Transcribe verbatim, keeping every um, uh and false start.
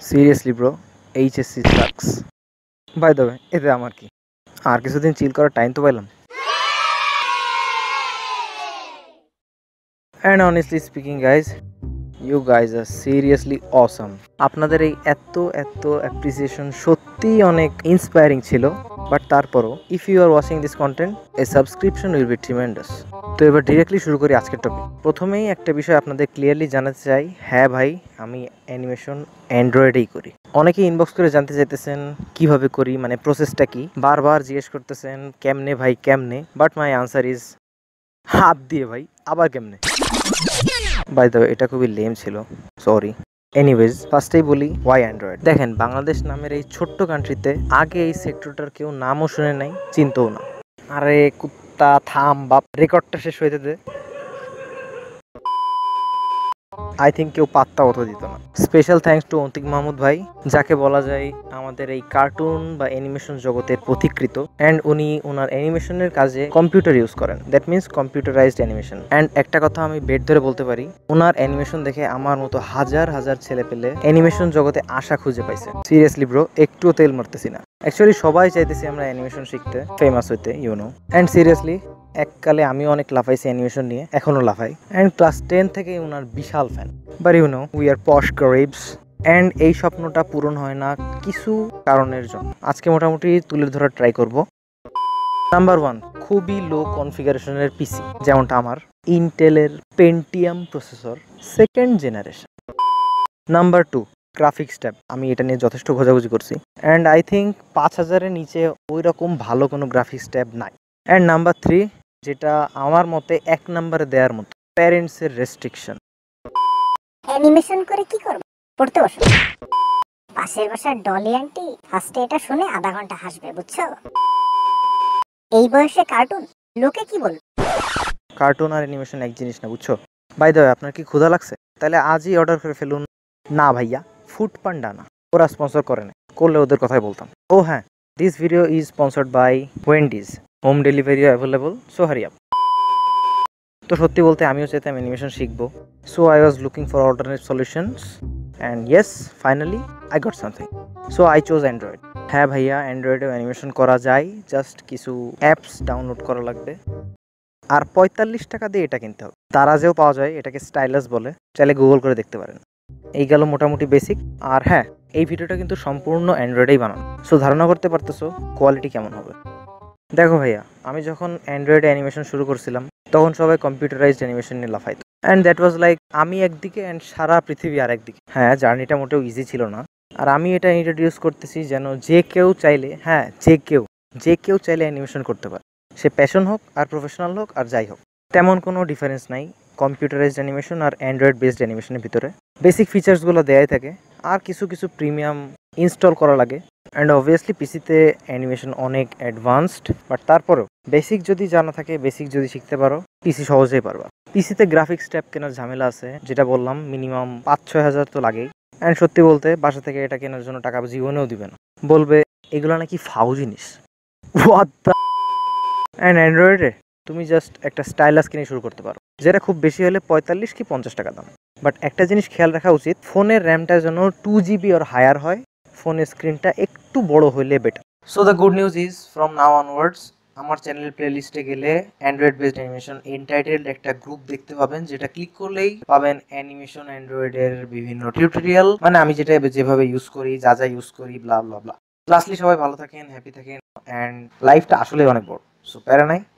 Seriously bro, HSC sucks. By the way, এতে আমার কি? আর কিছুদিন চিল করার টাইম তো পাইলাম। And honestly speaking guys, you guys are seriously awesome. আপনাদের এই এত এত অ্যাপ্রিসিয়েশন সত্যিই অনেক ইন্সপায়ারিং ছিল। বাট তারপরও if you are watching this content, a subscription will be tremendous. তো এবার ডিরেক্টলি শুরু করি আজকের টপিক। প্রথমেই একটা বিষয় আপনাদের ক্লিয়ারলি জানাতে চাই, হ্যাঁ ভাই, আমি অ্যানিমেশন অ্যান্ড্রয়েডেই করি। অনেকেই ইনবক্স করে জানতে চাইতেছেন কিভাবে করি, মানে প্রসেসটা কি, বারবার জিজ্ঞেস করতেছেন কেমনে ভাই কেমনে। বাট মাই আনসার ইজ হাত দিয়ে ভাই, আবার কেমনে। বাই দ্য ওয়ে, এটা খুবই লেম ছিল, সরি। এনিওয়েজ, ফার্স্টেই বলি ওয়াই অ্যান্ড্রয়েড। দেখেন, বাংলাদেশ নামের এই ছোট্ট কান্ট্রিতে আগে এই সেক্টরটার কেউ নামও শুনে নাই, চিনতও না। আরে কুত্তা থাম বাপ, রেকর্ডটা শেষ হইতে দে। আই থিঙ্ক কেউ পাত্তা অত দিত না। Special thanks to Antik Mahmud ভাই, যাকে বলা যায় আমাদের এই কার্টুন বা অ্যানিমেশন জগতের পথিকৃত। অ্যান্ড উনি ওনার অ্যানিমেশনের কাজে কম্পিউটার ইউজ করেন, that means computerized animation. And একটা কথা আমি বেট ধরে বলতে পারি, ওনার অ্যানিমেশন দেখে আমার মতো হাজার হাজার ছেলে পেলে অ্যানিমেশন জগতে আশা খুঁজে পাইছে। সিরিয়াসলি ব্রো, একটুও তেল মারতেছি না। অ্যাকচুয়ালি সবাই চাইতেছি আমরা অ্যানিমেশন শিখতে, ফেমাস হইতে, ইউ নো। অ্যান্ড সিরিয়াসলি এককালে আমিও অনেক লাফাইছি অ্যানিমেশন নিয়ে, এখনো লাফাই। অ্যান্ড ক্লাস টেন থেকে ওনার বিশাল fan. But you know, we are posh গরিবস। অ্যান্ড এই স্বপ্নটা পূরণ হয় না কিছু কারণের জন্য। আজকে মোটামুটি তুলে ধরার ট্রাই করব। নাম্বার ওয়ান, খুবই লো কনফিগারেশনের পিসি, যেমনটা আমার ইন্টেলের Pentium processor second generation. Number two, graphics tab. আমি এটা নিয়ে যথেষ্ট খোঁজাখুঁজি করছি, অ্যান্ড আই থিঙ্ক পাঁচ হাজারের নিচে ওই রকম ভালো কোনো গ্রাফিক্স ট্যাব নাই। অ্যান্ড নাম্বার থ্রি, যেটা আমার মতে এক নম্বরে দেওয়ার মতো, প্যারেন্টসের রেস্ট্রিকশন। অ্যানিমেশন করে কি করব? পড়তে বসো। পাশের বাসার ডলি আন্টি ফার্স্টে এটা শুনে আধা ঘন্টা হাসবে, বুঝছো? এই বয়সে কার্টুন, লোকে কি বলবে? কার্টুন আর অ্যানিমেশন এক জিনিস না, বুঝছো? বাই দ্য ওয়ে, আপনার কি ক্ষুধা লাগছে? তাহলে আজই অর্ডার করে ফেলুন। না ভাইয়া, ফুড পান্ডা না, ওরা স্পন্সর করে না, করলে ওদের কথাই বলতাম। ও হ্যাঁ, this video is sponsored by Wendy's. Home delivery available, so hurry up. তো সত্যি বলতে আমিও চাইতাম অ্যানিমেশন শিখবো। So I was looking for alternate solutions, and yes, finally I got something. So I chose Android. হ্যাঁ ভাইয়া, অ্যান্ড্রয়েডেও অ্যানিমেশন করা যায়, জাস্ট কিছু অ্যাপস ডাউনলোড করা লাগবে। আর পঁয়তাল্লিশ টাকা দিয়ে এটা কিনতে হবে। দারাজেও পাওয়া যায়, এটাকে স্টাইলাস বলে, চাইলে গুগল করে দেখতে পারেন। এই গেল মোটামুটি বেসিক। আর হ্যাঁ, এই ভিডিওটা কিন্তু সম্পূর্ণ অ্যান্ড্রয়েডেই বানানো, সো ধারণা করতে পারতেছো কোয়ালিটি কেমন হবে। দেখো ভাইয়া, আমি যখন অ্যান্ড্রয়েডে অ্যানিমেশন শুরু করছিলাম তখন সবাই কম্পিউটারাইজড অ্যানিমেশন নিয়ে লাফাইতো। অ্যান্ড দ্যাট ওয়াজ লাইক আমি একদিকে অ্যান্ড সারা পৃথিবী আর একদিকে। হ্যাঁ, জার্নিটা মোটেও ইজি ছিল না। আর আমি এটা ইন্ট্রোডিউস করতেছি যেন যে কেউ চাইলে, হ্যাঁ যে কেউ যে কেউ চাইলে অ্যানিমেশন করতে পারে, সে প্যাশন হোক আর প্রফেশনাল হোক আর যাই হোক, তেমন কোনো ডিফারেন্স নাই কম্পিউটারাইজড অ্যানিমেশন আর অ্যান্ড্রয়েড বেসড অ্যানিমেশনের ভিতরে। বেসিক ফিচার্সগুলো দেয়াই থাকে, আর কিছু কিছু প্রিমিয়াম ইনস্টল করা লাগে। অ্যান্ড অবভিয়াসলি পিসিতে অ্যানিমেশন অনেক অ্যাডভান্সড, বাট তারপরেও বেসিক যদি জানা থাকে, বেসিক যদি শিখতে পারো, পিসি সহজেই পারবা। পিসিতে গ্রাফিক্স ট্যাব কেনার ঝামেলা আছে, যেটা বললাম মিনিমাম পাঁচ ছয় হাজার তো লাগেই। অ্যান্ড সত্যি বলতে বাসা থেকে এটা কেনার জন্য টাকা জীবনেও দিবে না, বলবে এগুলো নাকি ফাউ জিনিস। What the. অ্যান্ড অ্যান্ড্রয়েডে তুমি জাস্ট একটা স্টাইলাস কিনে শুরু করতে পারো, যেটা খুব বেশি হলে পঁয়তাল্লিশ কি পঞ্চাশ টাকা দাম। বাট একটা জিনিস খেয়াল রাখা উচিত, ফোনের র্যামটা যেন টু জিবি ওর হায়ার হয়, ফোনের স্ক্রিনটা একটু বড় হইলে better. So the good news is, from now onwards আমার চ্যানেল প্লেলিস্টে গেলে অ্যান্ড্রয়েড বেসড অ্যানিমেশন এনটাইটেলড একটা গ্রুপ দেখতে পাবেন, যেটা ক্লিক করলেই পাবেন অ্যানিমেশন অ্যান্ড্রয়েডের বিভিন্ন টিউটোরিয়াল, মানে আমি যেটা যেভাবে ইউজ করি, যা যা ইউজ করি, ব্লা ব্লা ব্লা। লাস্টলি সবাই ভালো থাকেন, হ্যাপি থাকেন, অ্যান্ড লাইফটা আসলে অনেক বড়, সো প্যারা নাই।